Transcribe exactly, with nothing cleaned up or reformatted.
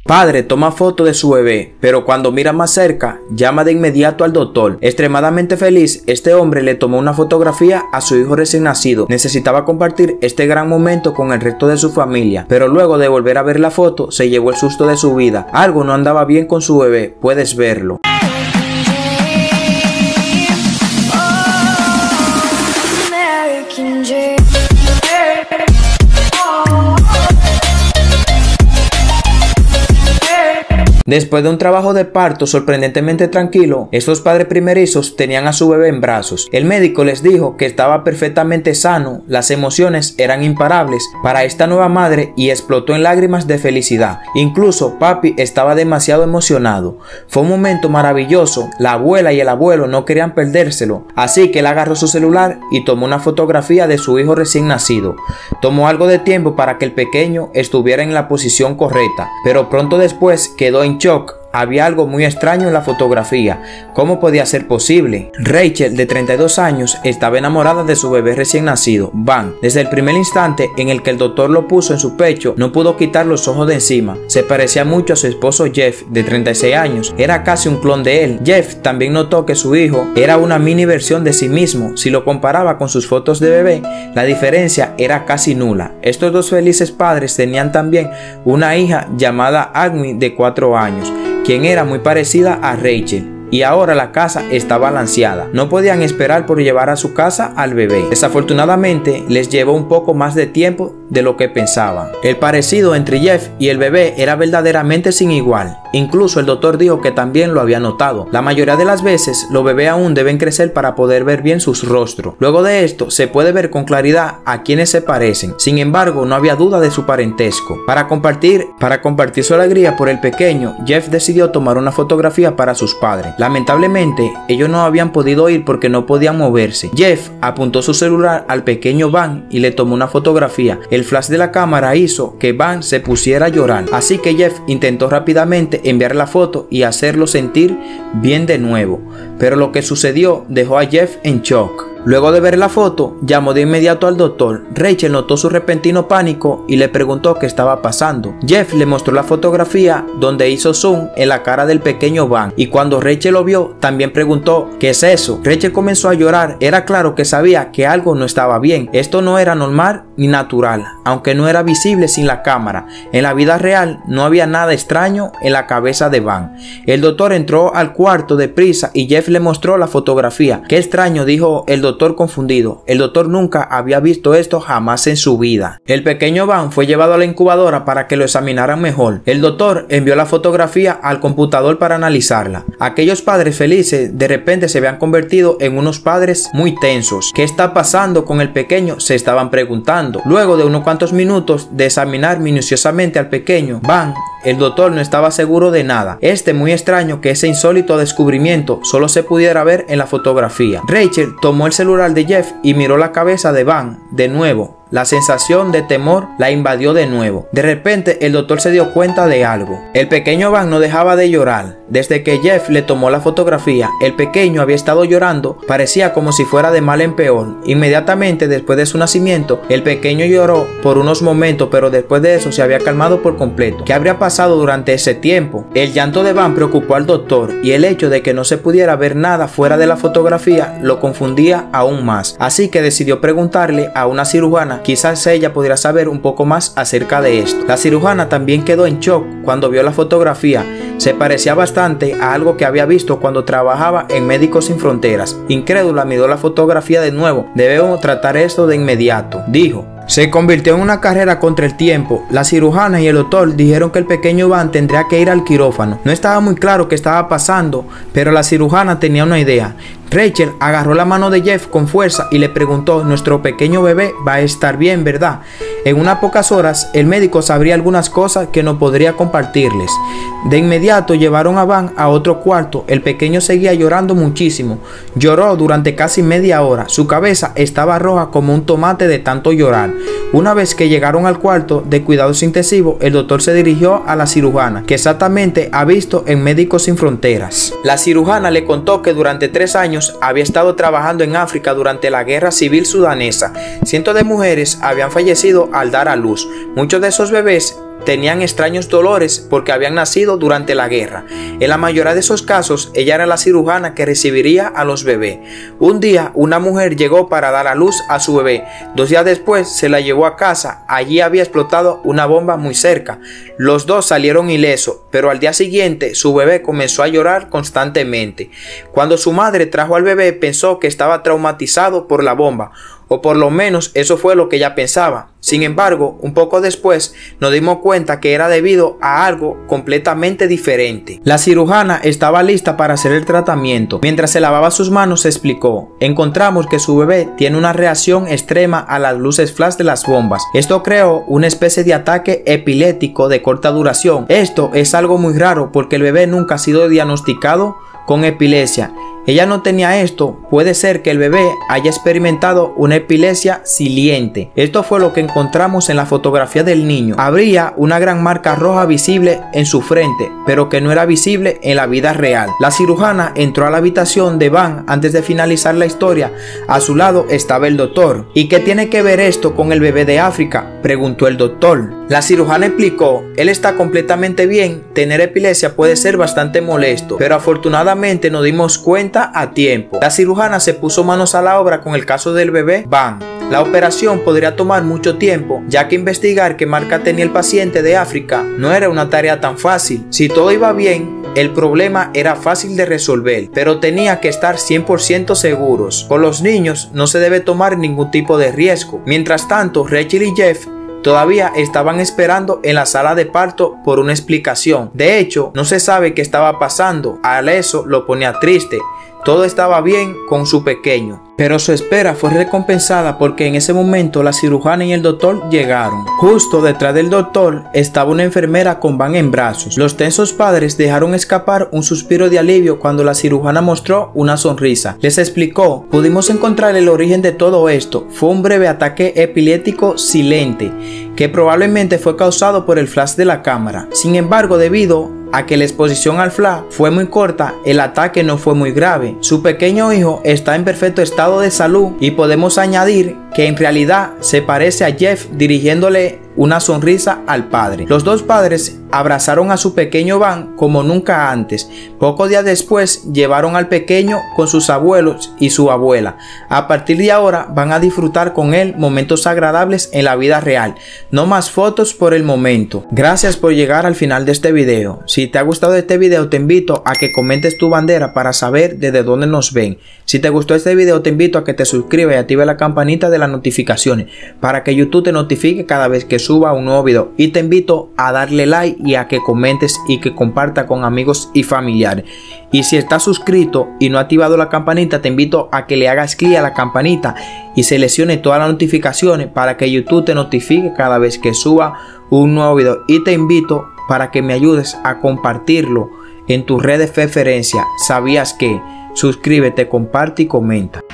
Padre toma foto de su bebé, pero cuando mira más cerca, llama de inmediato al doctor. Extremadamente feliz, este hombre le tomó una fotografía a su hijo recién nacido. Necesitaba compartir este gran momento con el resto de su familia, pero luego de volver a ver la foto, se llevó el susto de su vida. Algo no andaba bien con su bebé, puedes verlo. Después de un trabajo de parto sorprendentemente tranquilo, estos padres primerizos tenían a su bebé en brazos. El médico les dijo que estaba perfectamente sano, las emociones eran imparables para esta nueva madre y explotó en lágrimas de felicidad. Incluso papi estaba demasiado emocionado. Fue un momento maravilloso, la abuela y el abuelo no querían perdérselo, así que él agarró su celular y tomó una fotografía de su hijo recién nacido. Tomó algo de tiempo para que el pequeño estuviera en la posición correcta, pero pronto después quedó en shock. Había algo muy extraño en la fotografía. ¿Cómo podía ser posible? Rachel, de treinta y dos años, estaba enamorada de su bebé recién nacido, Van. Desde el primer instante en el que el doctor lo puso en su pecho, no pudo quitar los ojos de encima. Se parecía mucho a su esposo Jeff, de treinta y seis años. Era casi un clon de él. Jeff también notó que su hijo era una mini versión de sí mismo. Si lo comparaba con sus fotos de bebé, la diferencia era casi nula. Estos dos felices padres tenían también una hija llamada Agni, de cuatro años. Quien era muy parecida a Rachel. Y ahora la casa está balanceada. No podían esperar por llevar a su casa al bebé. Desafortunadamente les llevó un poco más de tiempo de lo que pensaban. El parecido entre Jeff y el bebé era verdaderamente sin igual. Incluso el doctor dijo que también lo había notado. La mayoría de las veces los bebés aún deben crecer para poder ver bien sus rostros. Luego de esto se puede ver con claridad a quienes se parecen. Sin embargo, no había duda de su parentesco. Para compartir, para compartir su alegría por el pequeño, Jeff decidió tomar una fotografía para sus padres. Lamentablemente, ellos no habían podido ir porque no podían moverse. Jeff apuntó su celular al pequeño Van y le tomó una fotografía. El flash de la cámara hizo que Van se pusiera a llorar, así que Jeff intentó rápidamente enviar la foto y hacerlo sentir bien de nuevo, pero lo que sucedió dejó a Jeff en shock. Luego de ver la foto, llamó de inmediato al doctor. Rachel notó su repentino pánico y le preguntó qué estaba pasando. Jeff le mostró la fotografía donde hizo zoom en la cara del pequeño Van, y cuando Rachel lo vio, también preguntó ¿qué es eso? Rachel comenzó a llorar. Era claro que sabía que algo no estaba bien. Esto no era normal ni natural, aunque no era visible sin la cámara. En la vida real no había nada extraño en la cabeza de Van. El doctor entró al cuarto deprisa y Jeff le mostró la fotografía. Qué extraño, dijo el doctor confundido. El doctor nunca había visto esto jamás en su vida. El pequeño Van fue llevado a la incubadora para que lo examinaran mejor. El doctor envió la fotografía al computador para analizarla. Aquellos padres felices de repente se habían convertido en unos padres muy tensos. ¿Qué está pasando con el pequeño?, se estaban preguntando. Luego de unos cuantos minutos de examinar minuciosamente al pequeño Van, el doctor no estaba seguro de nada. Este muy extraño que ese insólito descubrimiento solo se pudiera ver en la fotografía. Rachel tomó el celular de Jeff y miró la cabeza de Van de nuevo. La sensación de temor la invadió de nuevo. De repente el doctor se dio cuenta de algo. El pequeño Van no dejaba de llorar. Desde que Jeff le tomó la fotografía, el pequeño había estado llorando. Parecía como si fuera de mal en peor. Inmediatamente después de su nacimiento, el pequeño lloró por unos momentos, pero después de eso se había calmado por completo. ¿Qué habría pasado durante ese tiempo? El llanto de Van preocupó al doctor, y el hecho de que no se pudiera ver nada fuera de la fotografía lo confundía aún más. Así que decidió preguntarle a una cirujana. Quizás ella pudiera saber un poco más acerca de esto. La cirujana también quedó en shock cuando vio la fotografía. Se parecía bastante a algo que había visto cuando trabajaba en Médicos Sin Fronteras. Incrédula miró la fotografía de nuevo. Debemos tratar esto de inmediato, dijo. Se convirtió en una carrera contra el tiempo. La cirujana y el doctor dijeron que el pequeño Van tendría que ir al quirófano. No estaba muy claro qué estaba pasando, pero la cirujana tenía una idea. Rachel agarró la mano de Jeff con fuerza y le preguntó: nuestro pequeño bebé va a estar bien, ¿verdad? En unas pocas horas el médico sabría algunas cosas que no podría compartirles. De inmediato llevaron a Van a otro cuarto. El pequeño seguía llorando muchísimo. Lloró durante casi media hora. Su cabeza estaba roja como un tomate de tanto llorar. Una vez que llegaron al cuarto de cuidados intensivos, el doctor se dirigió a la cirujana, que exactamente ha visto en Médicos Sin Fronteras. La cirujana le contó que durante tres años había estado trabajando en África durante la guerra civil sudanesa. Cientos de mujeres habían fallecido al dar a luz. Muchos de esos bebés tenían extraños dolores porque habían nacido durante la guerra. En la mayoría de esos casos, ella era la cirujana que recibiría a los bebés. Un día, una mujer llegó para dar a luz a su bebé. Dos días después, se la llevó a casa. Allí había explotado una bomba muy cerca. Los dos salieron ilesos, pero al día siguiente, su bebé comenzó a llorar constantemente. Cuando su madre trajo al bebé, pensó que estaba traumatizado por la bomba, o por lo menos eso fue lo que ella pensaba. Sin embargo, un poco después nos dimos cuenta que era debido a algo completamente diferente. La cirujana estaba lista para hacer el tratamiento. Mientras se lavaba sus manos, se explicó: encontramos que su bebé tiene una reacción extrema a las luces flash de las bombas. Esto creó una especie de ataque epiléptico de corta duración. Esto es algo muy raro porque el bebé nunca ha sido diagnosticado con epilepsia. Ella no tenía esto. Puede ser que el bebé haya experimentado una epilepsia siliente. Esto fue lo que encontramos en la fotografía del niño. Habría una gran marca roja visible en su frente, pero que no era visible en la vida real. La cirujana entró a la habitación de Van antes de finalizar la historia. A su lado estaba el doctor. ¿Y qué tiene que ver esto con el bebé de África?, preguntó el doctor. La cirujana explicó: él está completamente bien. Tener epilepsia puede ser bastante molesto, pero afortunadamente nos dimos cuenta a tiempo. La cirujana se puso manos a la obra con el caso del bebé Van. La operación podría tomar mucho tiempo, ya que investigar qué marca tenía el paciente de África no era una tarea tan fácil. Si todo iba bien, el problema era fácil de resolver, pero tenía que estar cien por ciento seguros. Con los niños no se debe tomar ningún tipo de riesgo. Mientras tanto, Rachel y Jeff todavía estaban esperando en la sala de parto por una explicación. De hecho, no se sabe qué estaba pasando. A eso lo ponía triste. Todo estaba bien con su pequeño, pero su espera fue recompensada porque en ese momento la cirujana y el doctor llegaron. Justo detrás del doctor estaba una enfermera con Van en brazos. Los tensos padres dejaron escapar un suspiro de alivio cuando la cirujana mostró una sonrisa. Les explicó: pudimos encontrar el origen de todo esto. Fue un breve ataque epiléptico silente que probablemente fue causado por el flash de la cámara. Sin embargo, debido a que la exposición al flash fue muy corta, el ataque no fue muy grave. Su pequeño hijo está en perfecto estado de salud y podemos añadir que en realidad se parece a Jeff dirigiéndole una sonrisa al padre. Los dos padres abrazaron a su pequeño Van como nunca antes. Pocos días después llevaron al pequeño con sus abuelos y su abuela. A partir de ahora van a disfrutar con él momentos agradables en la vida real. No más fotos por el momento. Gracias por llegar al final de este video. Si te ha gustado este video, te invito a que comentes tu bandera para saber desde dónde nos ven. Si te gustó este video, te invito a que te suscribas y active la campanita de las notificaciones para que YouTube te notifique cada vez que suba un nuevo video. Y te invito a darle like y a que comentes y que comparta con amigos y familiares. Y si estás suscrito y no has activado la campanita, te invito a que le hagas clic a la campanita y seleccione todas las notificaciones para que YouTube te notifique cada vez que suba un nuevo video. Y te invito para que me ayudes a compartirlo en tus redes de preferencia. ¿Sabías que? Suscríbete, comparte y comenta.